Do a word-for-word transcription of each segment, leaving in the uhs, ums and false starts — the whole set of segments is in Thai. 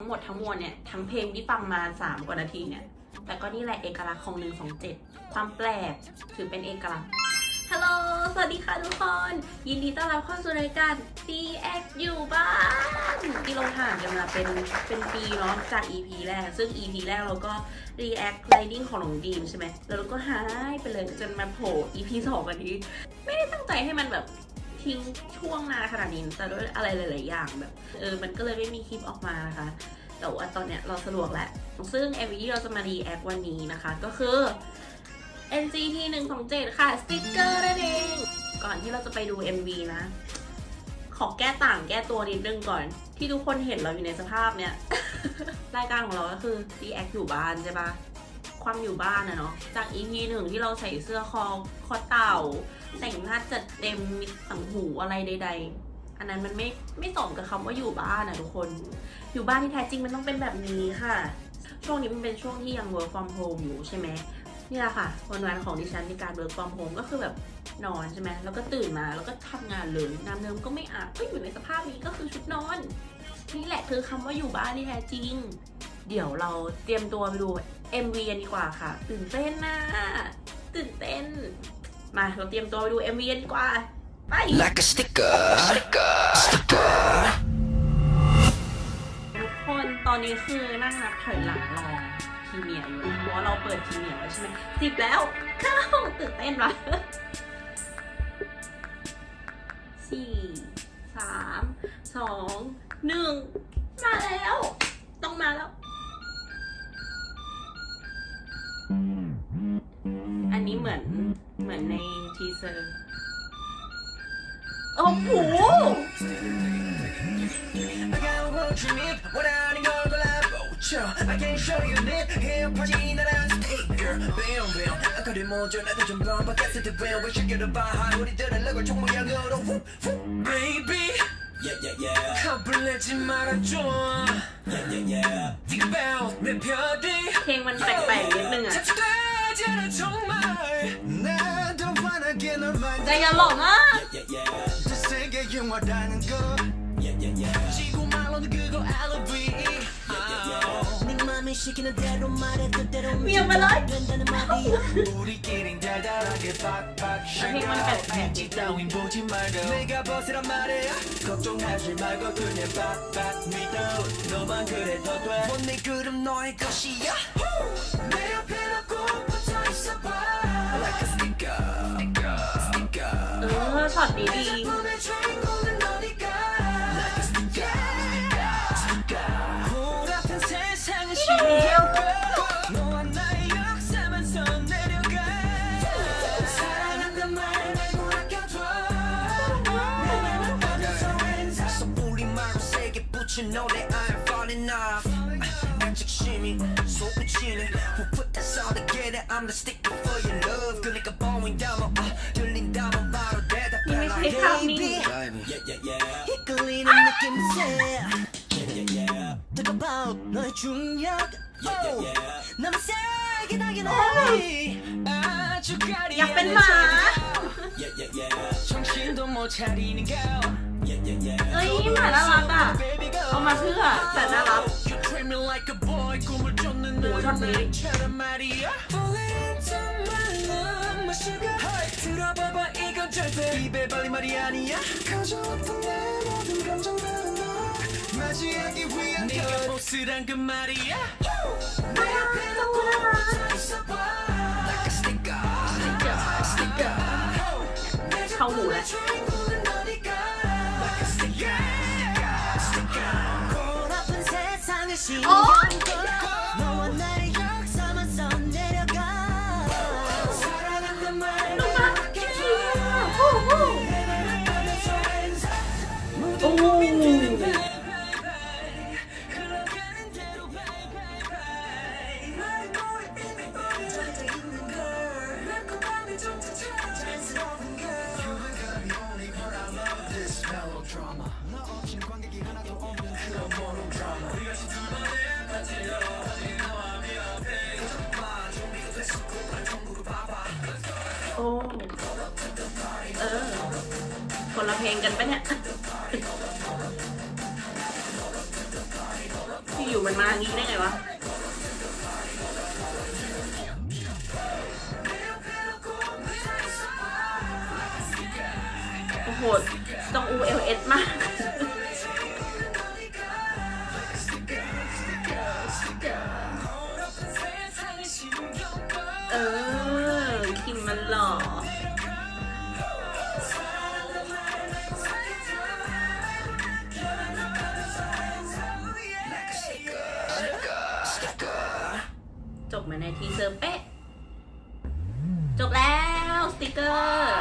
ทั้งหมดทั้งมวลเนี่ยทั้งเพลงที่ฟังมาสามกว่านาทีเนี่ยแต่ก็นี่แหละเอกลักษณ์ของหนึ่งสองเจ็ดความแปลกถือเป็นเอกลักษณ์ฮัลโหลสวัสดีค่ะทุกคนยินดีต้อนรับเข้าสู่รายการ ซี เอ็กซ์ อยู่บ้านที่เราห่างกันมาเป็นเป็นปีเนาะจาก อี พี แรกซึ่ง อี พี แรกเราก็ React Lighting ของน้องดีมใช่ไหมแล้วเราก็หายไปเลยจนมาโผล่ อี พี สองวันนี้ไม่ได้ตั้งใจให้มันแบบทิ้งช่วงนานขนาดนี้แต่ด้วยอะไรหลายๆอย่างแบบเออมันก็เลยไม่มีคลิปออกมานะคะแต่ว่าตอนเนี้ยเราสะดวกแล้วซึ่ง เอ็ม วี ที่เราจะมา React วันนี้นะคะก็คือ เอ็น ซี ที หนึ่งสองเจ็ด ค่ะสติ๊กเกอร์นั่นเองก่อนที่เราจะไปดู เอ็ม วี นะขอแก้ต่างแก้ตัวนิดนึงก่อนที่ทุกคนเห็นเราอยู่ในสภาพเนี้ย รายการของเราก็คือ React อยู่บ้านใช่ปะความอยู่บ้านนะเนาะจาก อี พี หนึ่งที่เราใส่เสื้อคอคอเต่าแต่งหน้าจัดเต็มมีต่างหูอะไรใดๆอันนั้นมันไม่ไม่สมกับคำว่าอยู่บ้านนะทุกคนอยู่บ้านที่แท้จริงมันต้องเป็นแบบนี้ค่ะช่วงนี้มันเป็นช่วงที่ยัง work from home อยู่ใช่ไหมนี่แหละค่ะวันๆของดิฉันในการ work from home ก็คือแบบนอนใช่ไหมแล้วก็ตื่นมาแล้วก็ทำงานเลยน้ำเนิมก็ไม่อาบก็อยู่ในสภาพนี้ก็คือชุดนอนนี่แหละคือคำว่าอยู่บ้านที่แท้จริงเดี๋ยวเราเตรียมตัวไปดู เอ็ม วี กันดีกว่าค่ะตื่นเต้นนะตื่นเต้นมาเราเตรียมตัวไปดู เอ็ม วี กันดีกว่าไป like a sticker sticker sticker ทุกคนตอนนี้คือนั่งนับถอยหลังรอพรีเมียร์อยู่เพราะว่าเราเปิดพรีเมียร์แล้วใช่ไหมสิบแล้วเข้าตื่นเต้นว่ะสี่สามสองหนึ่งมาแล้วต้องมาแล้วอันนี้เหมือนเหมือนในทีเซอร์โอ้โหเพลงมันแปลกๆนิดนึงอะใจอย่าหลงอ่ะเมียมาเลยเพลงมันแปลกๆเออช็อตดีดีYou know that I'm falling off. 안직심이 솟구치네. Who put this all together? I'm the sticker for your love. 그러니까 보인다면 아 들린다면 바로 대답해라. Baby. Yeah yeah yeah. 이끌리는 느낌새. Yeah yeah yeah. 뜨거워 너의 중력. Yeah yeah yeah. 너무 세게 나게 아주 가리. อยากเป็นหมา Yeah yeah yeah. 정신도 못 차리는 girl. เอ้ยหมาน่ารักอ่ะเอามาเพื่อแต่น่ารักหมูช็อตนี้เข้าหูแล้วโอ้โอ้เออคนละเพลงกันปะเนี่ย พีอยู่ๆมันมางี้ได้ไงวะโอ้โหจองอู เอล เอส มากเออคิมมันหล่อจบมาในทีเซอร์เป๊ะจบแล้วสติกเกอร์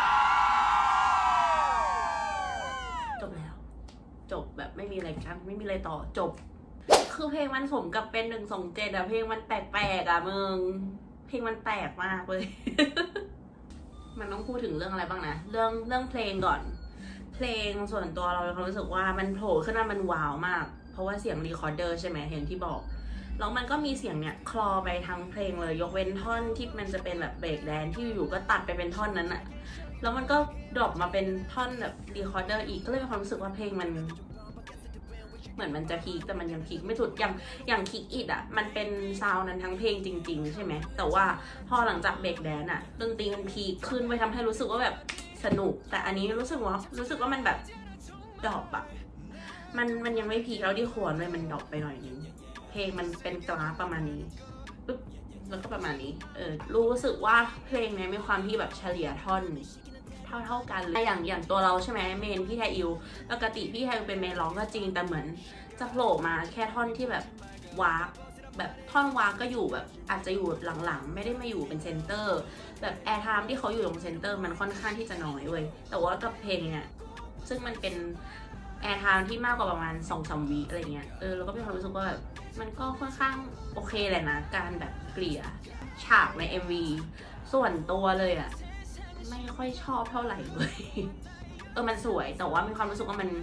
จบแล้วจบแบบไม่มีอะไรกันไม่มีอะไรต่อจบคือเพลงมันสมกับเป็นหนึ่งสองเจ็ดอะเพลงมันแปลกๆอะมึงเพลงมันแปลกมากเลย มันต้องพูดถึงเรื่องอะไรบ้างนะเรื่องเรื่องเพลงก่อนเพลงส่วนตัวเราเรารู้สึกว่ามันโผล่ขึ้นมามันว้าวมากเพราะว่าเสียงรีคอร์เดอร์ใช่ไหมเห็นที่บอกแล้วมันก็มีเสียงเนี่ยคลอไปทั้งเพลงเลยยกเว้นท่อนที่มันจะเป็นแบบเบรกแดนที่อยู่ก็ตัดไปเป็นท่อนนั้นอะแล้วมันก็ดรอปมาเป็นท่อนแบบรีคอร์เดอร์อีกก็เลยมีความรู้สึกว่าเพลงมันเหมือนมันจะพีคแต่มันยังพีคไม่สุดอย่างอย่างคิกอิดอ่ะมันเป็นซาวนั้นทั้งเพลงจริงๆใช่ไหมแต่ว่าพอหลังจากเบรกแดนอ่ะดนตรีมันพีคขึ้นไปทำให้รู้สึกว่าแบบสนุกแต่อันนี้รู้สึกว่ารู้สึกว่ามันแบบดรอปอ่ะมันมันยังไม่พีคแล้วที่ควรเลยมันดรอปไปหน่อยนึงเพลงมันเป็นกราฟประมาณนี้ปึ๊บแล้วก็ประมาณนี้เออรู้สึกว่าเพลงนี้มีความที่แบบเฉลี่ยท่อนเท่าเท่ากันเลยอย่างอย่างตัวเราใช่ไหมเมนพี่ไทอิวปกติพี่ไทอิวเป็นเมนร้องก็จริงแต่เหมือนจะโผล่มาแค่ท่อนที่แบบวากแบบท่อนวากก็อยู่แบบอาจจะอยู่หลังๆไม่ได้มาอยู่เป็นเซนเตอร์แบบแอร์ไทม์ที่เขาอยู่ตรงเซนเตอร์มันค่อนข้างที่จะน้อยเว้ยแต่ว่ากับเพลงเนี่ยซึ่งมันเป็นแอร์ไทม์ที่มากกว่าประมาณ สองถึงสาม วิอะไรเงี้ยเออแล้วก็มีความรู้สึกว่าแบบมันก็ค่อนข้างโอเคแหละนะการแบบเกลี่ยฉากใน เอ็ม วี ส่วนตัวเลยอะไม่ค่อยชอบเท่าไหร่เลยเออมันสวยแต่ว่ามีความรู้สึกว่ามัน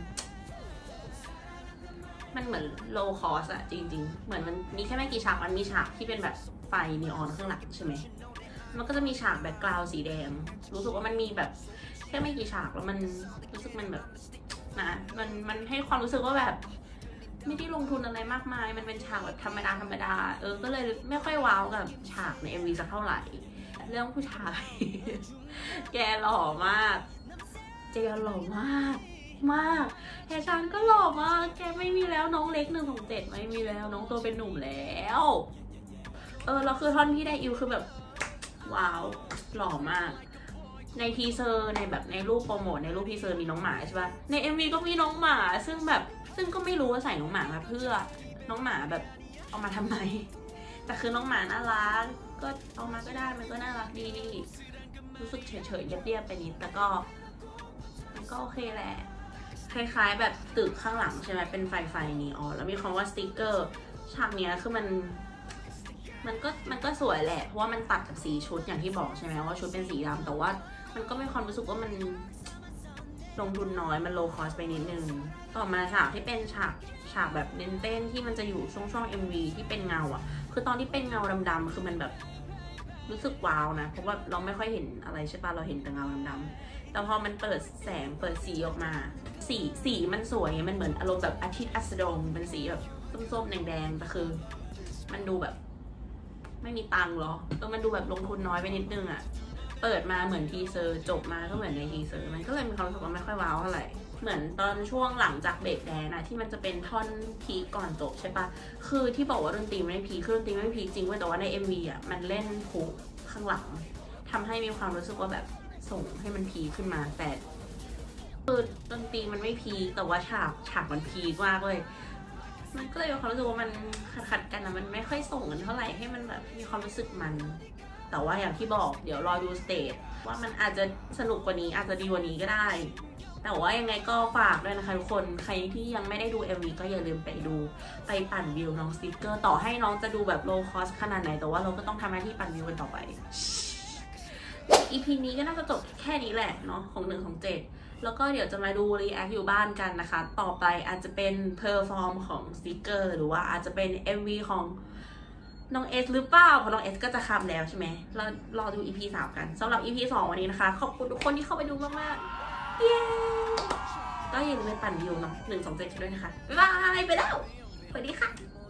มันเหมือน low cost อะจริงๆเหมือนมันมีแค่ไม่กี่ฉากมันมีฉากที่เป็นแบบไฟนีออนข้างหลังใช่ไหมมันก็จะมีฉากแบ็คกราวด์สีแดงรู้สึกว่ามันมีแบบแค่ไม่กี่ฉากแล้วมันรู้สึกมันแบบนะมันมันให้ความรู้สึกว่าแบบไม่ได้ลงทุนอะไรมากมายมันเป็นฉากแบบธรรมดาธรรมดาเออก็เลยไม่ค่อยว้าวกับฉากใน เอ็ม วี สักเท่าไหร่เรื่องผู้ชาย แกหล่อมากเจยอนหล่อมากมากแฮชันก็หล่อมากแกไม่มีแล้วน้องเล็กหนึ่งของเจ็ดไม่มีแล้วน้องตัวเป็นหนุ่มแล้วเออแล้วคือท่อนที่ได้อิวคือแบบว้าวหล่อมากในทีเซอร์ในแบบในรูปโปรโมทในรูปทีเซอร์มีน้องหมาใช่ปะใน เอ็ม วี ก็มีน้องหมาซึ่งแบบซึ่งก็ไม่รู้ว่าใส่น้องหมามาเพื่อน้องหมาแบบเอามาทำไมแต่คือน้องหมาน่ารักก็เอามาก็ได้มันก็น่ารักดีรู้สึกเฉยๆเรียบๆไปนิดแต่ก็มันก็โอเคแหละคล้ายๆแบบตึกข้างหลังใช่ไหมเป็นไฟไฟนีออนแล้วมีคำว่าสติกเกอร์ฉากเนี้ยคือมันมันก็มันก็สวยแหละเพราะว่ามันตัดกับสีชุดอย่างที่บอกใช่ไหมว่าชุดเป็นสีดำแต่ว่ามันก็มีความรู้สึกว่ามันลงทุนน้อยมันโลคอสไปนิดนึงต่อมาฉากที่เป็นฉากฉากแบบเน้นเต้นที่มันจะอยู่ช่วงช่วง เอ็ม วี ที่เป็นเงาอ่ะคือตอนที่เป็นเงาดำๆคือมันแบบรู้สึกว้าวนะเพราะว่าเราไม่ค่อยเห็นอะไรใช่ปะเราเห็นแต่เงาดำๆแต่พอมันเปิดแสงเปิดสีออกมาสีสีมันสวยมันเหมือนอารมณ์แบบอาทิตย์อัสดงเป็นสีแบบส้มๆแดงๆแต่คือมันดูแบบไม่มีตังค์หรอเออมันดูแบบลงทุนน้อยไปนิดนึงอ่ะเปิดมาเหมือนทีเซอร์จบมาก็เหมือนในทีเซอร์มันก็เลยมีความรู้สึกว่าไม่ค่อยว้าวเท่าไหร่เหมือนตอนช่วงหลังจากเบรกแดนนะที่มันจะเป็นท่อนพีคก่อนจบใช่ปะคือที่บอกว่าดนตรีไม่พีคคือดนตรีไม่พีคจริงเว้ยแต่ว่าใน เอ็ม วี อ่ะมันเล่นผูกข้างหลังทำให้มีความรู้สึกว่าแบบส่งให้มันพีคขึ้นมาแต่คือดนตรีมันไม่พีคแต่ว่าฉากฉากมันพีคมากเลยมันก็เลยมีความรู้สึกว่ามันขัดๆกันนะมันไม่ค่อยส่งกันเท่าไหร่ให้มันแบบมีความรู้สึกมันแต่ว่าอย่างที่บอกเดี๋ยวรอดูสเตจว่ามันอาจจะสนุกกว่านี้อาจจะดีกว่านี้ก็ได้แต่ว่ายังไงก็ฝากด้วยนะคะทุกคนใครที่ยังไม่ได้ดู เอ็ม วี ก็อย่าลืมไปดูไปปั่นวิวน้องสติ๊กเกอร์ต่อให้น้องจะดูแบบโลคอสขนาดไหนแต่ว่าเราก็ต้องทำหน้าที่ปั่นวิวกันต่อไป อี พี นี้ก็น่าจะจบแค่นี้แหละเนาะของหนึ่งของเจ็ดแล้วก็เดี๋ยวจะมาดูรีแอคอยู่บ้านกันนะคะต่อไปอาจจะเป็นเพอร์ฟอร์มของสติ๊กเกอร์หรือว่าอาจจะเป็น เอ็ม วี ของน้องเอสหรือเปล่าเพราะน้องเอสก็จะคัมแล้วใช่ไหมเรารอดู อี พี สามกันสำหรับ อี พี สองวันนี้นะคะขอบคุณทุกคนที่เข้าไปดูมากๆเย้ก็อย่าลืมไปปั่นวิวเนาะหนึ่งสองเจ็ดด้วยนะคะบ๊ายบายไปแล้วสวัสดีค่ะ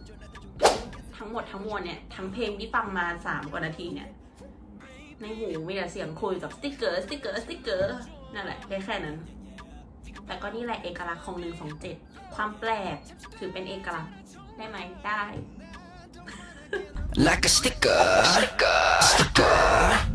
หมดทั้งมวลเนี่ยทั้งเพลงที่ฟังมาสามกว่านาทีเนี่ยในหูมีแต่เสียงคุยกับสติ๊กเกอร์สติ๊กเกอร์สติ๊กเกอร์นั่นแหละแค่แค่นั้นแต่ก็นี่แหละเอกลักษณ์ของหนึ่งสองเจ็ดความแปลกถือเป็นเอกลักษณ์ได้ไหมได้ like a sticker, sticker, sticker.